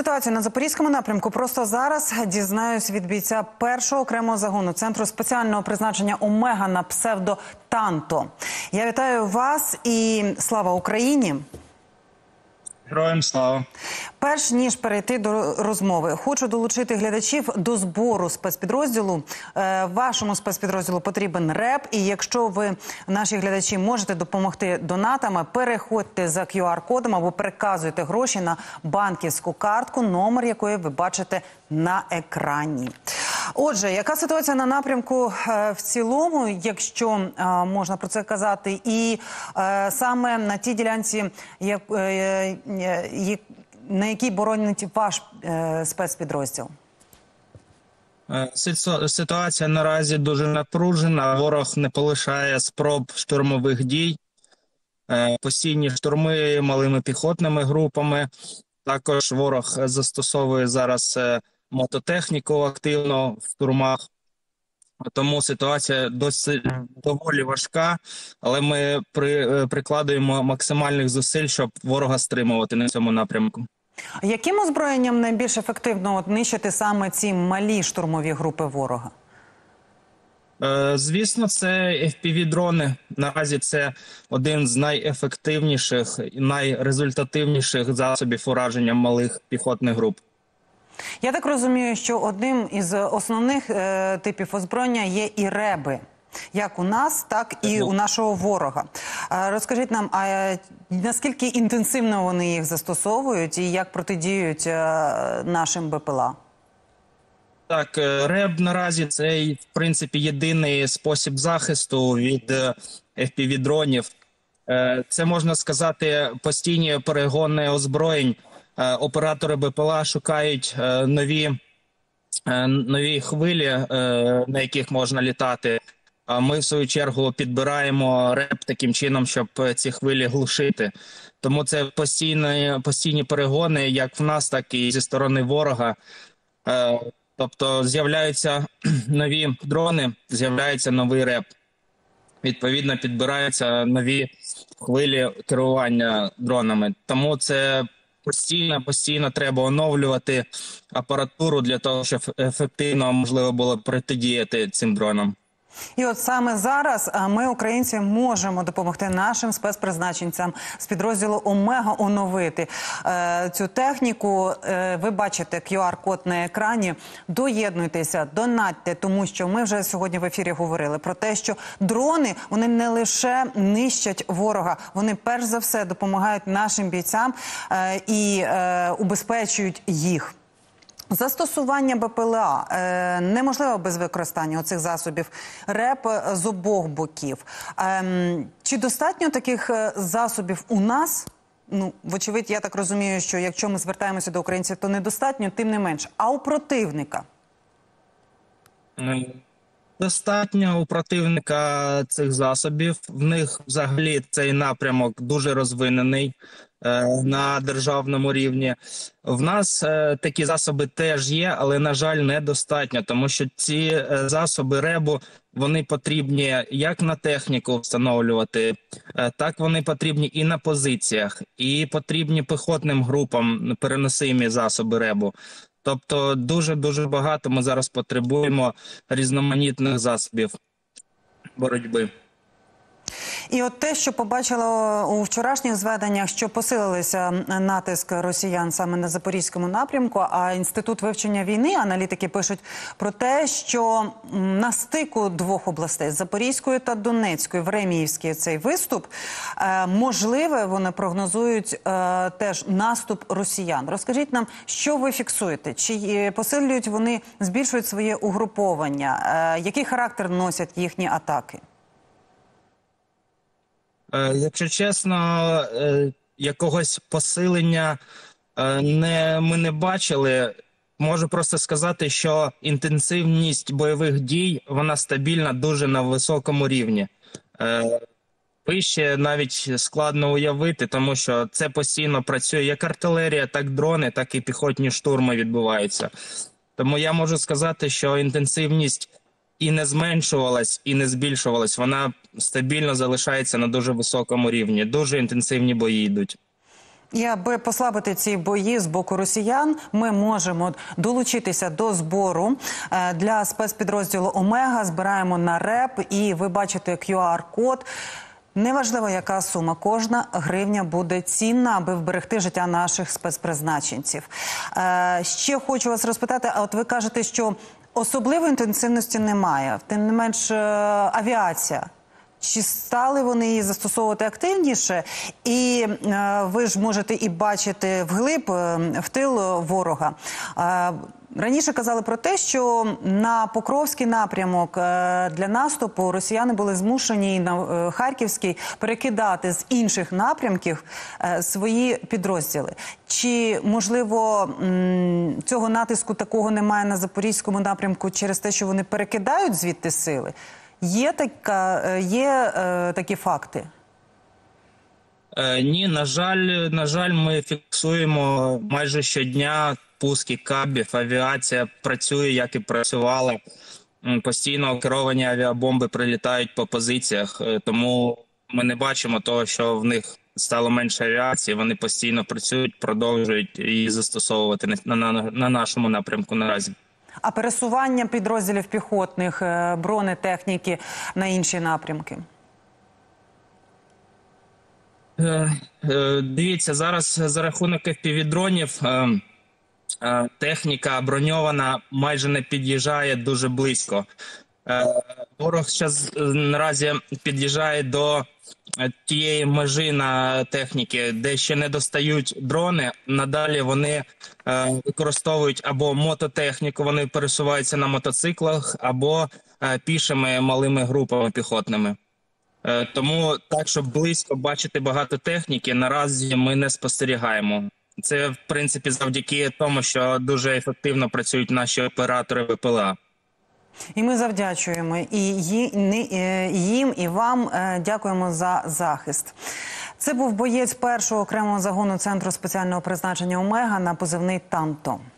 ситуацію на Запорізькому напрямку просто зараз дізнаюсь від бійця першого окремого загону Центру спеціального призначення «Омега» на псевдо Танто. Я вітаю вас і слава Україні! Героям слава! Перш ніж перейти до розмови, хочу долучити глядачів до збору спецпідрозділу. Вашому спецпідрозділу потрібен РЕБ. І якщо ви, наші глядачі, можете допомогти донатами, переходьте за QR-кодом або переказуйте гроші на банківську картку, номер якої ви бачите на екрані. Отже, яка ситуація на напрямку в цілому, якщо можна про це казати, і саме на тій ділянці, на якій боронить ваш спецпідрозділ? Ситуація наразі дуже напружена. Ворог не полишає спроб штурмових дій. Постійні штурми малими піхотними групами. Також ворог застосовує зараз мототехніку активно в штурмах. Тому ситуація доволі важка, але ми прикладаємо максимальних зусиль, щоб ворога стримувати на цьому напрямку. Яким озброєнням найбільш ефективно нищити саме ці малі штурмові групи ворога? Звісно, це FPV-дрони. Наразі це один з найефективніших і найрезультативніших засобів ураження малих піхотних груп. Я так розумію, що одним із основних типів озброєння є і реби. Як у нас, так і у нашого ворога. Розкажіть нам, наскільки інтенсивно вони їх застосовують і як протидіють нашим БПЛА? Так, РЕБ наразі це, в принципі, єдиний спосіб захисту від FPV-дронів. Це, можна сказати, постійні перегони озброєнь. Оператори БПЛА шукають нові хвилі, на яких можна літати. А ми, в свою чергу, підбираємо РЕБ таким чином, щоб ці хвилі глушити. Тому це постійні перегони, як в нас, так і зі сторони ворога. Тобто з'являються нові дрони, з'являється новий РЕБ. Відповідно, підбираються нові хвилі керування дронами. Тому це постійно треба оновлювати апаратуру для того, щоб ефективно можливо було протидіяти цим дронам. І от саме зараз ми, українці, можемо допомогти нашим спецпризначенцям з підрозділу «Омега» оновити цю техніку. Ви бачите QR-код на екрані. Доєднуйтеся, донатьте, тому що ми вже сьогодні в ефірі говорили про те, що дрони, вони не лише нищать ворога, вони перш за все допомагають нашим бійцям і убезпечують їх. Застосування БПЛА неможливо без використання оцих засобів РЕБ з обох боків. Чи достатньо таких засобів у нас? Ну, вочевидь, я так розумію, що якщо ми звертаємося до українців, то недостатньо, тим не менш. А у противника? Достатньо у противника цих засобів. В них взагалі цей напрямок дуже розвинений на державному рівні. В нас такі засоби теж є, але, на жаль, недостатньо, тому що ці засоби РЕБу, вони потрібні як на техніку встановлювати, так вони потрібні і на позиціях, і потрібні піхотним групам переносимі засоби РЕБу. Тобто дуже багато ми зараз потребуємо різноманітних засобів боротьби. І от те, що побачила у вчорашніх зведеннях, що посилилися натиск росіян саме на Запорізькому напрямку, а Інститут вивчення війни, аналітики пишуть про те, що на стику двох областей, Запорізької та Донецької, в Реміївській цей виступ, можливе, вони прогнозують теж наступ росіян. Розкажіть нам, що ви фіксуєте? Чи посилюють вони, збільшують своє угруповання? Який характер носять їхні атаки? Якщо чесно, якогось посилення ми не бачили. Можу просто сказати, що інтенсивність бойових дій, вона стабільна дуже на високому рівні. Вище навіть складно уявити, тому що це постійно працює як артилерія, так дрони, так і піхотні штурми відбуваються. Тому я можу сказати, що інтенсивність і не зменшувалась, і не збільшувалась. Вона стабільно залишається на дуже високому рівні. Дуже інтенсивні бої йдуть. І аби послабити ці бої з боку росіян, ми можемо долучитися до збору для спецпідрозділу «Омега». Збираємо на РЕП і ви бачите QR-код. Неважливо, яка сума, кожна гривня буде цінна, аби вберегти життя наших спецпризначенців. Ще хочу вас розпитати, а от ви кажете, що особливої інтенсивності немає, тим не менш авіація. Чи стали вони її застосовувати активніше? І ви ж можете і бачити вглиб, в тил ворога. Раніше казали про те, що на Покровський напрямок для наступу росіяни були змушені і на Харківський перекидати з інших напрямків свої підрозділи. Чи, можливо, цього натиску такого немає на Запорізькому напрямку через те, що вони перекидають звідти сили? Є такі факти? Ні, на жаль, ми фіксуємо майже щодня пуски кабів, авіація працює, як і працювала. Постійно керовані авіабомби прилітають по позиціях, тому ми не бачимо того, що в них стало менше авіації, вони постійно працюють, продовжують її застосовувати на нашому напрямку наразі. А пересування підрозділів піхотних, бронетехніки на інші напрямки? Дивіться, зараз за рахунок FPV-дронів техніка броньована майже не під'їжджає дуже близько. Ворог зараз наразі під'їжджає до тієї межі на техніки, де ще не достають дрони. Надалі вони використовують або мототехніку, вони пересуваються на мотоциклах, або пішими малими групами піхотними. Тому так, щоб близько бачити багато техніки, наразі ми не спостерігаємо. Це, в принципі, завдяки тому, що дуже ефективно працюють наші оператори БПЛА. І ми завдячуємо і їм, і вам дякуємо за захист. Це був боєць першого окремого загону Центру спеціального призначення «Омега» на позивний «Танто».